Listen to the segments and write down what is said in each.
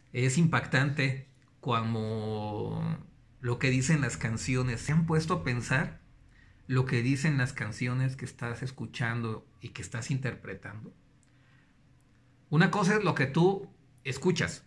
Es impactante como lo que dicen las canciones. ¿Se han puesto a pensar lo que dicen las canciones que estás escuchando y que estás interpretando? Una cosa es lo que tú escuchas.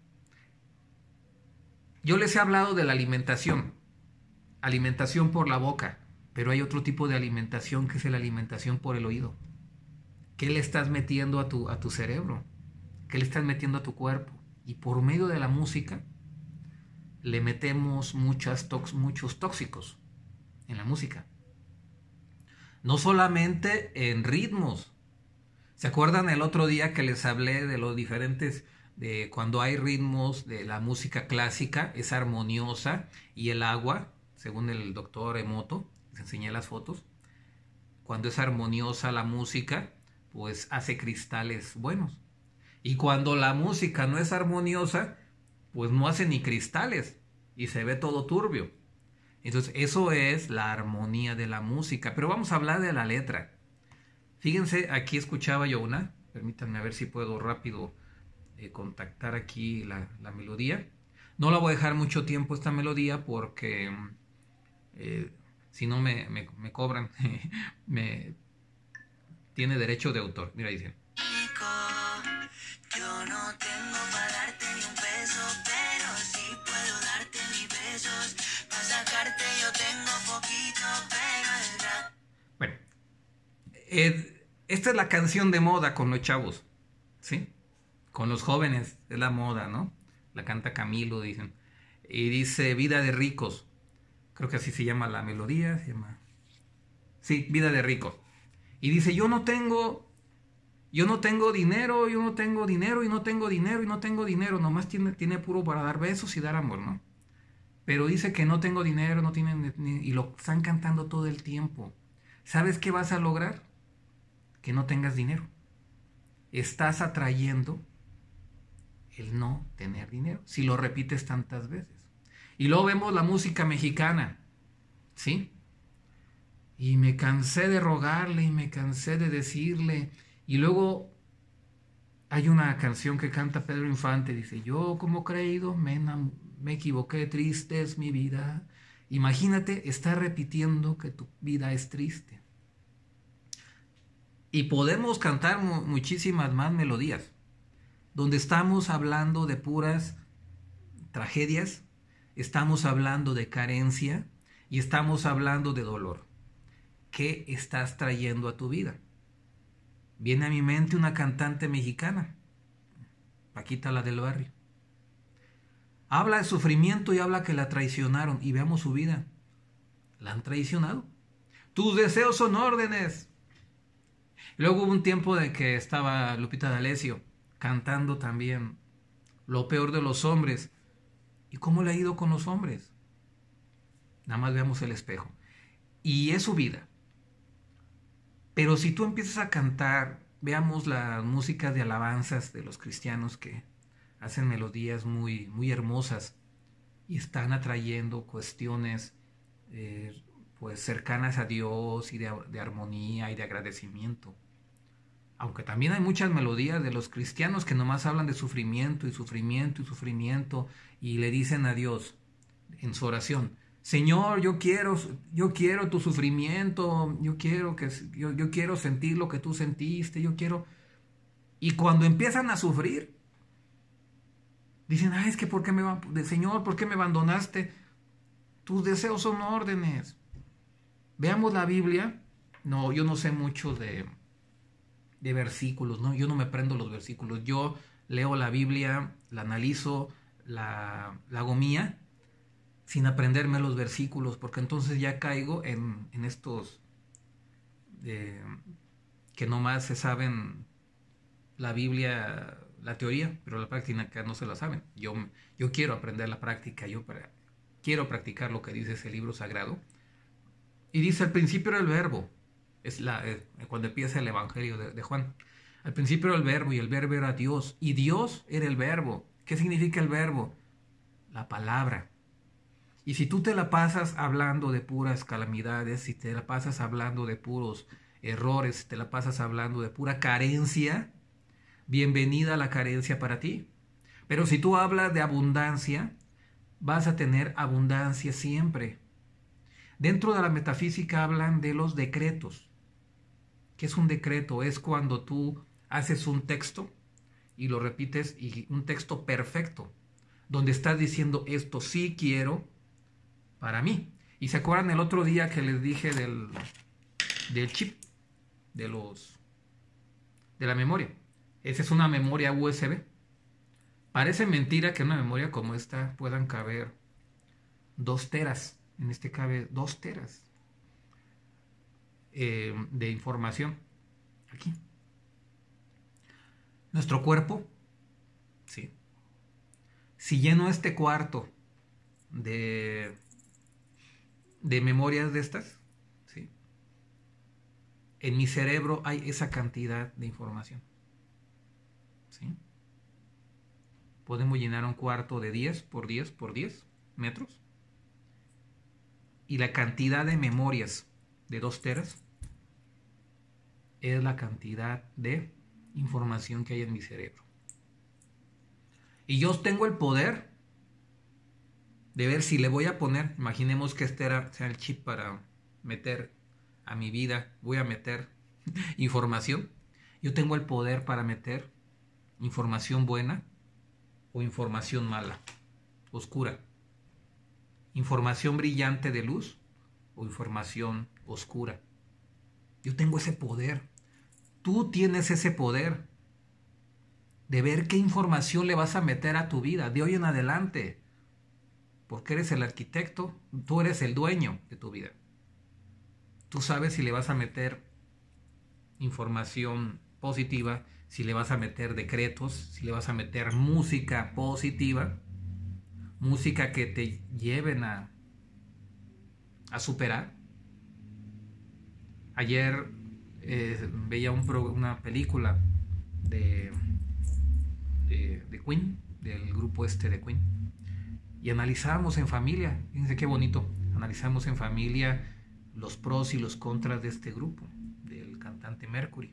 Yo les he hablado de la alimentación, alimentación por la boca, pero hay otro tipo de alimentación que es la alimentación por el oído. ¿Qué le estás metiendo a tu cerebro? ¿Qué le estás metiendo a tu cuerpo? Y por medio de la música le metemos muchos tóxicos en la música. No solamente en ritmos. ¿Se acuerdan el otro día que les hablé de los diferentes, de cuando hay ritmos de la música clásica, es armoniosa y el agua, según el doctor Emoto, les enseñé las fotos, cuando es armoniosa la música, pues hace cristales buenos. Y cuando la música no es armoniosa, pues no hace ni cristales y se ve todo turbio. Entonces, eso es la armonía de la música. Pero vamos a hablar de la letra. Fíjense, aquí escuchaba yo una. Permítanme a ver si puedo rápido contactar aquí la melodía. No la voy a dejar mucho tiempo esta melodía porque eh, si no me cobran. me tiene derecho de autor. Mira, dice. Yo no tengo para darte ni un peso, pero sí puedo darte mis besos. Para sacarte yo tengo poquito, pero el rap. Bueno, esta es la canción de moda con los chavos, ¿sí? Con los jóvenes, es la moda, ¿no? La canta Camilo, dicen. Y dice Vida de ricos. Creo que así se llama la melodía, se llama... Sí, Vida de ricos. Y dice, yo no tengo dinero, yo no tengo dinero y no tengo dinero y no tengo dinero. Nomás tiene puro para dar besos y dar amor, ¿no? Pero dice que no tengo dinero, no tienen... y lo están cantando todo el tiempo. ¿Sabes qué vas a lograr? Que no tengas dinero. Estás atrayendo el no tener dinero, si lo repites tantas veces. Y luego vemos la música mexicana, ¿sí? Y me cansé de rogarle y me cansé de decirle. Y luego hay una canción que canta Pedro Infante, dice, yo como creído me equivoqué, triste es mi vida. Imagínate, está repitiendo que tu vida es triste. Y podemos cantar muchísimas más melodías, donde estamos hablando de puras tragedias, estamos hablando de carencia y estamos hablando de dolor. ¿Qué estás trayendo a tu vida? Viene a mi mente una cantante mexicana, Paquita la del barrio. Habla de sufrimiento y habla que la traicionaron. Y veamos su vida. La han traicionado. Tus deseos son órdenes. Luego hubo un tiempo de que estaba Lupita D'Alessio cantando también lo peor de los hombres. ¿Y cómo le ha ido con los hombres? Nada más veamos el espejo. Y es su vida. Pero si tú empiezas a cantar, veamos la música de alabanzas de los cristianos que hacen melodías muy, muy hermosas y están atrayendo cuestiones pues cercanas a Dios y de armonía y de agradecimiento. Aunque también hay muchas melodías de los cristianos que nomás hablan de sufrimiento y sufrimiento y sufrimiento y le dicen a Dios en su oración, Señor, yo quiero tu sufrimiento, yo quiero sentir lo que tú sentiste, yo quiero... Y cuando empiezan a sufrir, dicen, ay, es que Señor, ¿por qué me abandonaste? Tus deseos son órdenes. Veamos la Biblia. No, yo no sé mucho de versículos, ¿no? Yo no me aprendo los versículos. Yo leo la Biblia, la analizo, la hago mía, sin aprenderme los versículos, porque entonces ya caigo en estos que nomás se saben la Biblia, la teoría, pero la práctica no se la saben. Yo quiero aprender la práctica, quiero practicar lo que dice ese libro sagrado. Y dice, al principio era el verbo, cuando empieza el Evangelio de Juan. Al principio era el verbo y el verbo era Dios. Y Dios era el verbo. ¿Qué significa el verbo? La palabra. Y si tú te la pasas hablando de puras calamidades, si te la pasas hablando de puros errores, si te la pasas hablando de pura carencia, bienvenida a la carencia para ti. Pero si tú hablas de abundancia, vas a tener abundancia siempre. Dentro de la metafísica hablan de los decretos. ¿Qué es un decreto? Es cuando tú haces un texto y lo repites, y un texto perfecto, donde estás diciendo esto sí quiero para mí. Y se acuerdan el otro día que les dije del chip, de la memoria. Esa es una memoria USB. Parece mentira que en una memoria como esta puedan caber 2 teras. En este cabe 2 teras de información. Aquí. Nuestro cuerpo, ¿sí? Si lleno este cuarto de memorias de estas, ¿sí? En mi cerebro hay esa cantidad de información, ¿sí? Podemos llenar un cuarto de 10 por 10 por 10 metros. Y la cantidad de memorias de 2 teras es la cantidad de información que hay en mi cerebro. Y yo tengo el poder de ver si le voy a poner, imaginemos que este sea el chip para meter a mi vida, voy a meter información. Yo tengo el poder para meter información buena o información mala, oscura. Información brillante de luz o información oscura. Yo tengo ese poder. Tú tienes ese poder de ver qué información le vas a meter a tu vida de hoy en adelante. Porque eres el arquitecto, tú eres el dueño de tu vida. Tú sabes si le vas a meter información positiva, si le vas a meter decretos, si le vas a meter música positiva, música que te lleven a superar. Ayer veía una película de Queen, del grupo de Queen, y analizábamos en familia, fíjense qué bonito, analizamos en familia los pros y los contras de este grupo, del cantante Mercury.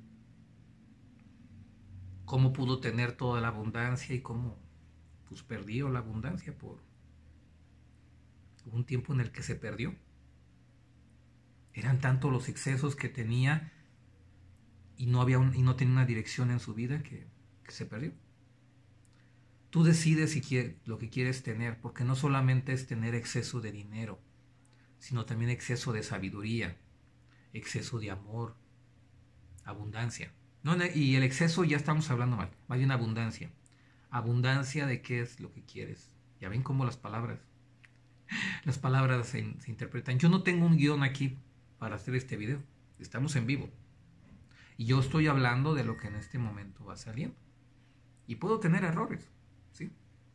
Cómo pudo tener toda la abundancia y cómo pues perdió la abundancia por un tiempo en el que se perdió. Eran tantos los excesos que tenía y no tenía una dirección en su vida que se perdió. Tú decides lo que quieres tener, porque no solamente es tener exceso de dinero, sino también exceso de sabiduría, exceso de amor, abundancia. No, y el exceso ya estamos hablando mal, más bien abundancia. Abundancia de qué es lo que quieres. Ya ven cómo las palabras se interpretan. Yo no tengo un guión aquí para hacer este video. Estamos en vivo. Y yo estoy hablando de lo que en este momento va saliendo. Y puedo tener errores, ¿sí?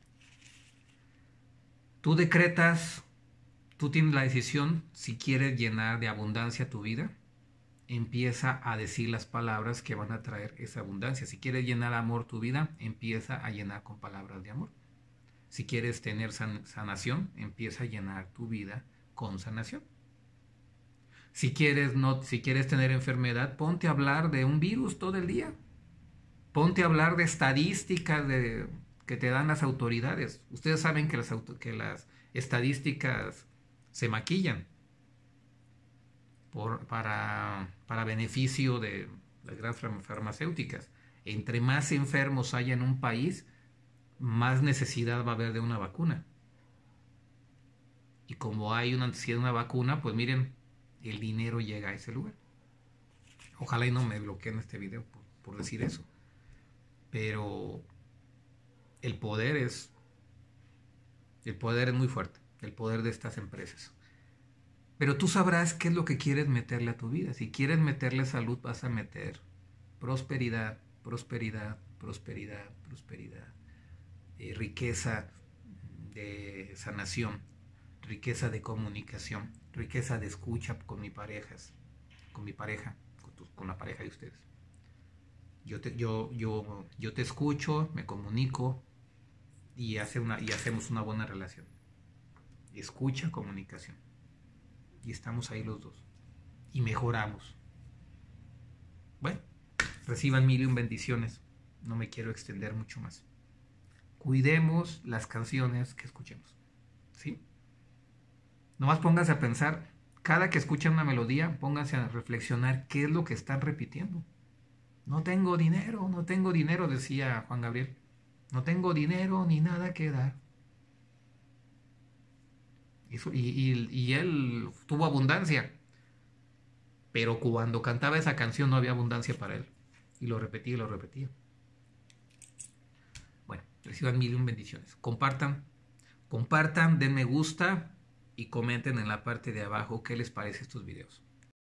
Tú decretas, tú tienes la decisión si quieres llenar de abundancia tu vida. Empieza a decir las palabras que van a traer esa abundancia. Si quieres llenar amor tu vida, empieza a llenar con palabras de amor. Si quieres tener sanación, empieza a llenar tu vida con sanación. Si quieres tener enfermedad, ponte a hablar de un virus todo el día. Ponte a hablar de estadísticas que te dan las autoridades. Ustedes saben que las estadísticas se maquillan para beneficio de las grandes farmacéuticas. Entre más enfermos haya en un país, más necesidad va a haber de una vacuna. Y como hay una necesidad de una vacuna, pues miren, el dinero llega a ese lugar. Ojalá y no me bloqueen este video por decir eso. Pero el poder es muy fuerte, el poder de estas empresas. Pero tú sabrás qué es lo que quieres meterle a tu vida. Si quieres meterle salud, vas a meter prosperidad, prosperidad, prosperidad, prosperidad, riqueza de sanación, riqueza de comunicación, riqueza de escucha con mi pareja, con la pareja de ustedes. Yo te escucho, me comunico y hacemos una buena relación. Escucha, comunicación. Y estamos ahí los dos. Y mejoramos. Bueno, reciban 1001 bendiciones. No me quiero extender mucho más. cuidemos las canciones que escuchemos. ¿Sí? Nomás pónganse a pensar, cada que escuchen una melodía, pónganse a reflexionar qué es lo que están repitiendo. No tengo dinero, decía Juan Gabriel. No tengo dinero ni nada que dar. Y él tuvo abundancia, pero cuando cantaba esa canción no había abundancia para él. Y lo repetía y lo repetía. Bueno, reciban mil y un bendiciones. Compartan, den me gusta y comenten en la parte de abajo qué les parece estos videos.